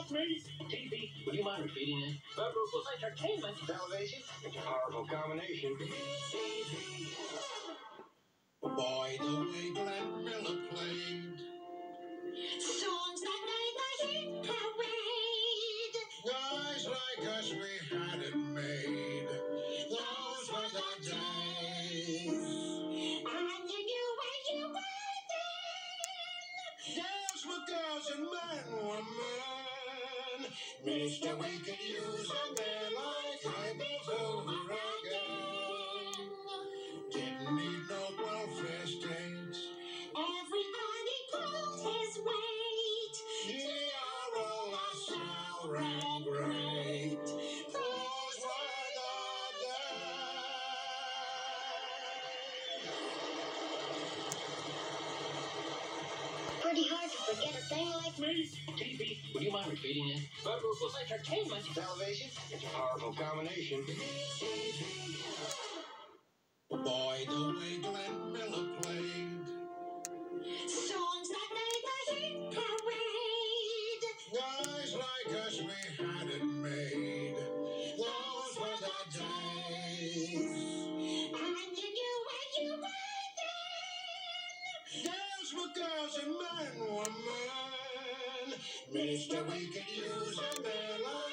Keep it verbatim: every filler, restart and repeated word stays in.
like me. T V, would you mind repeating it? That ruthless entertainment. Television, it's a powerful combination. Boy, the way Glenn Miller played Songs that made the hit parade. guys like us, we had it made. Those were the days. And you knew where you were then. Girls were girls and men were men. Mister We could use a man like Hybrids over again. Didn't need no welfare states. Everybody pulled his weight. G R O LaSalle ran great. Those were the days. Pretty hard to forget a thing like Me. T V, would you mind repeating it? That ruthless entertainment. Television, it's a powerful combination. Boy, the way Glenn Miller played songs that made the hit parade. guys like us, we had it made. Those were the days. And you knew where you were then. Girls were girls and men were men. Mister We could use a man like